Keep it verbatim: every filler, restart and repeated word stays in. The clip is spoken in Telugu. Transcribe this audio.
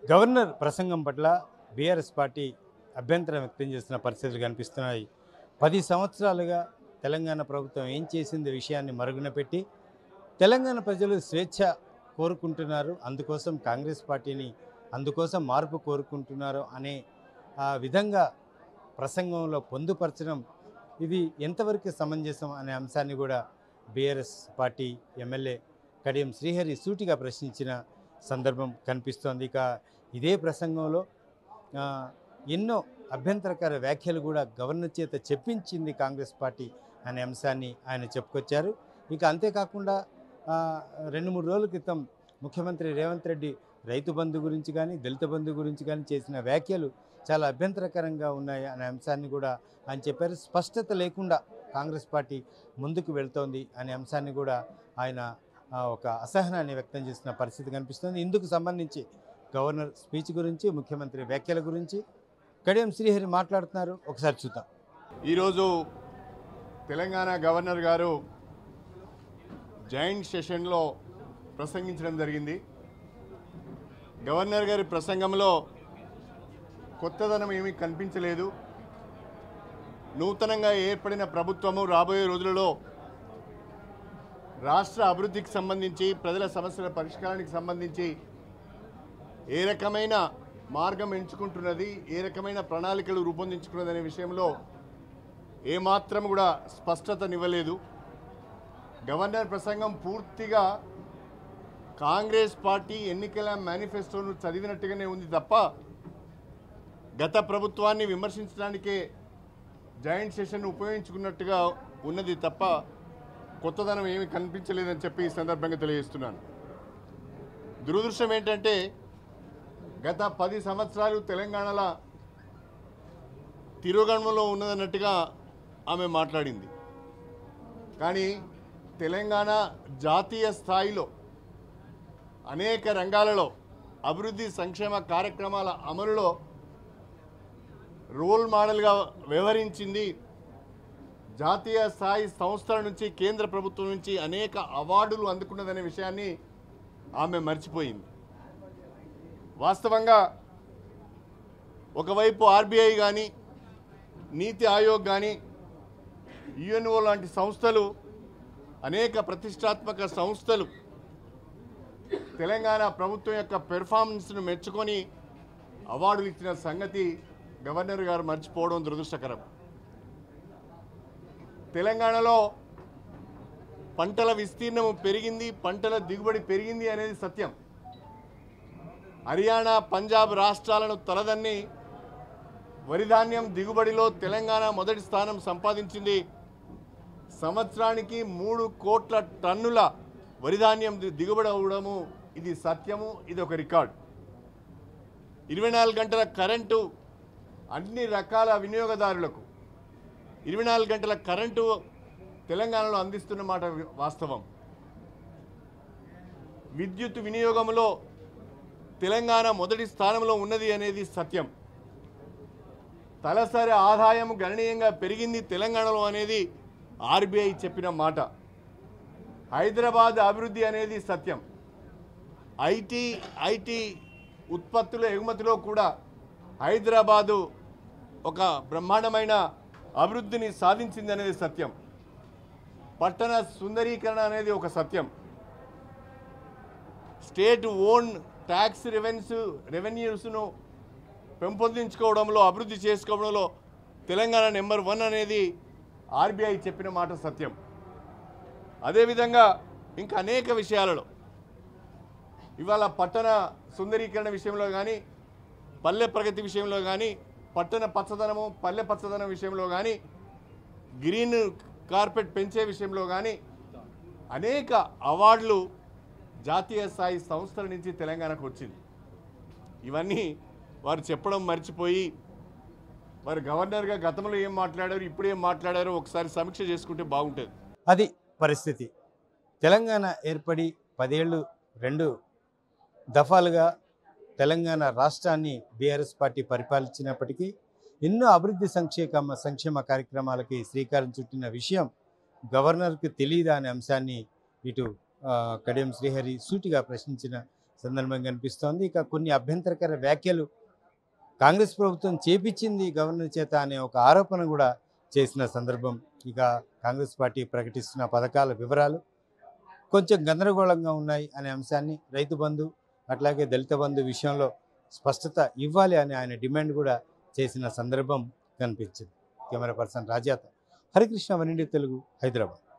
గవర్నర్ ప్రసంగం పట్ల బీఆర్ఎస్ పార్టీ అభ్యంతరం వ్యక్తం చేస్తున్న పరిస్థితులు కనిపిస్తున్నాయి. పది సంవత్సరాలుగా తెలంగాణ ప్రభుత్వం ఏం చేసింది విషయాన్ని మరుగున పెట్టి తెలంగాణ ప్రజలు స్వేచ్ఛ కోరుకుంటున్నారు, అందుకోసం కాంగ్రెస్ పార్టీని అందుకోసం మార్పు కోరుకుంటున్నారు అనే ఆ విధంగా ప్రసంగంలో పొందుపరచడం ఇది ఎంతవరకు సమంజసం అనే అంశాన్ని కూడా BRS party MLA Kadiyam Srihari సూటిగా ప్రశ్నించిన సందర్భం కనిపిస్తోంది. ఇక ఇదే ప్రసంగంలో ఎన్నో అభ్యంతరకర వ్యాఖ్యలు కూడా గవర్నర్ చేత చెప్పించింది కాంగ్రెస్ పార్టీ అనే అంశాన్ని ఆయన చెప్పుకొచ్చారు. ఇక అంతేకాకుండా రెండు మూడు రోజుల క్రితం ముఖ్యమంత్రి రేవంత్ రెడ్డి రైతు బంధు గురించి కానీ దళిత బంధు గురించి కానీ చేసిన వ్యాఖ్యలు చాలా అభ్యంతరకరంగా ఉన్నాయి అనే అంశాన్ని కూడా ఆయన చెప్పారు. స్పష్టత లేకుండా కాంగ్రెస్ పార్టీ ముందుకు వెళ్తోంది అనే అంశాన్ని కూడా ఆయన ఒక అసహనాన్ని వ్యక్తం చేసిన పరిస్థితి కనిపిస్తుంది. ఇందుకు సంబంధించి గవర్నర్ స్పీచ్ గురించి, ముఖ్యమంత్రి వ్యాఖ్యల గురించి కడియం శ్రీహరి మాట్లాడుతున్నారు. ఒకసారి చూద్దాం. ఈరోజు తెలంగాణ గవర్నర్ గారు జాయింట్ సెషన్లో ప్రసంగించడం జరిగింది. గవర్నర్ గారి ప్రసంగంలో కొత్తదనం ఏమీ కనిపించలేదు. నూతనంగా ఏర్పడిన ప్రభుత్వము రాబోయే రోజులలో రాష్ట్ర అభివృద్ధికి సంబంధించి, ప్రజల సమస్యల పరిష్కారానికి సంబంధించి ఏ రకమైన మార్గం ఎంచుకుంటున్నది, ఏ రకమైన ప్రణాళికలు రూపొందించుకున్నది అనే విషయంలో ఏమాత్రం కూడా స్పష్టతనివ్వలేదు. గవర్నర్ ప్రసంగం పూర్తిగా కాంగ్రెస్ పార్టీ ఎన్నికల మేనిఫెస్టోను చదివినట్టుగానే ఉంది తప్ప గత ప్రభుత్వాన్ని విమర్శించడానికే జాయింట్ సెషన్ ఉపయోగించుకున్నట్టుగా ఉన్నది తప్ప కొత్తదనం ఏమీ కనిపించలేదని చెప్పి ఈ సందర్భంగా తెలియజేస్తున్నాను. దురదృష్టం ఏంటంటే గత పది సంవత్సరాలు తెలంగాణలో తిరోగమనంలో ఉన్నదన్నట్టుగా ఆమె మాట్లాడింది. కానీ తెలంగాణ జాతీయ స్థాయిలో అనేక రంగాలలో అభివృద్ధి సంక్షేమ కార్యక్రమాల అమలులో రోల్ మోడల్గా వ్యవహరించింది. జాతీయ స్థాయి సంస్థల నుంచి, కేంద్ర ప్రభుత్వం నుంచి అనేక అవార్డులు అందుకున్నదనే విషయాన్ని ఆమె మర్చిపోయింది. వాస్తవంగా ఒకవైపు ఆర్బీఐ కానీ, నీతి ఆయోగ్ కానీ, యుఎన్ఓ లాంటి సంస్థలు, అనేక ప్రతిష్టాత్మక సంస్థలు తెలంగాణ ప్రభుత్వం యొక్క పెర్ఫార్మెన్స్ను మెచ్చుకొని అవార్డులు ఇచ్చిన సంగతి గవర్నర్ గారు మర్చిపోవడం దురదృష్టకరం. తెలంగాణలో పంటల విస్తీర్ణం పెరిగింది, పంటల దిగుబడి పెరిగింది అనేది సత్యం. హర్యానా, పంజాబ్ రాష్ట్రాలను తలదన్ని వరిధాన్యం దిగుబడిలో తెలంగాణ మొదటి స్థానం సంపాదించింది. సంవత్సరానికి మూడు కోట్ల టన్నుల వరిధాన్యం దిగుబడి అవడము ఇది సత్యము, ఇది ఒక రికార్డ్. ఇరవై నాలుగు గంటల కరెంటు అన్ని రకాల వినియోగదారులకు ఇరవై నాలుగు గంటల కరెంటు తెలంగాణలో అందిస్తున్న మాట వాస్తవం. విద్యుత్ వినియోగంలో తెలంగాణ మొదటి స్థానంలో ఉన్నది అనేది సత్యం. తలసరి ఆదాయం గణనీయంగా పెరిగింది తెలంగాణలో అనేది ఆర్బీఐ చెప్పిన మాట. హైదరాబాద్ అభివృద్ధి అనేది సత్యం. ఐటీ ఐటీ ఉత్పత్తుల ఎగుమతిలో కూడా హైదరాబాదు ఒక బ్రహ్మాండమైన అభివృద్ధిని సాధించింది అనేది సత్యం. పట్టణ సుందరీకరణ అనేది ఒక సత్యం. స్టేట్ ఓన్ ట్యాక్స్ రెవెన్యూ రెవెన్యూస్ను పెంపొందించుకోవడంలో, అభివృద్ధి చేసుకోవడంలో తెలంగాణ నెంబర్ వన్ అనేది ఆర్బీఐ చెప్పిన మాట సత్యం. అదేవిధంగా ఇంకా అనేక విషయాలలో ఇవాళ పట్టణ సుందరీకరణ విషయంలో కానీ, పల్లె ప్రగతి విషయంలో కానీ, పట్టణ పచ్చదనము పల్లె పచ్చదనం విషయంలో కానీ, గ్రీన్ కార్పెట్ పెంచే విషయంలో కానీ అనేక అవార్డులు జాతీయ స్థాయి సంస్థల నుంచి తెలంగాణకు వచ్చింది. ఇవన్నీ వారు చెప్పడం మర్చిపోయి వారు గవర్నర్గా గతంలో ఏం మాట్లాడారు, ఇప్పుడు ఏం మాట్లాడారో ఒకసారి సమీక్ష చేసుకుంటే బాగుంటుంది. అది పరిస్థితి. తెలంగాణ ఏర్పడి పదేళ్ళు రెండు దఫాలుగా తెలంగాణ రాష్ట్రాన్ని బీఆర్ఎస్ పార్టీ పరిపాలించినప్పటికీ ఎన్నో అభివృద్ధి సంక్షేమ సంక్షేమ కార్యక్రమాలకి శ్రీకారం చుట్టిన విషయం గవర్నర్కి తెలియదా అనే అంశాన్ని ఇటు కడియం శ్రీహరి సూటిగా ప్రశ్నించిన సందర్భంగా కనిపిస్తోంది. ఇక కొన్ని అభ్యంతరకర వ్యాఖ్యలు కాంగ్రెస్ ప్రభుత్వం చేపించింది గవర్నర్ చేత అనే ఒక ఆరోపణ కూడా చేసిన సందర్భం. ఇక కాంగ్రెస్ పార్టీ ప్రకటిస్తున్న పథకాల వివరాలు కొంచెం గందరగోళంగా ఉన్నాయి అనే అంశాన్ని, రైతు బంధు అట్లాగే దళిత బంధు విషయంలో స్పష్టత ఇవ్వాలి అని ఆయన డిమాండ్ కూడా చేసిన సందర్భం కనిపించింది. కెమెరా పర్సన్ రాజాతో హరికృష్ణ, వన్ ఇండియా తెలుగు, హైదరాబాద్.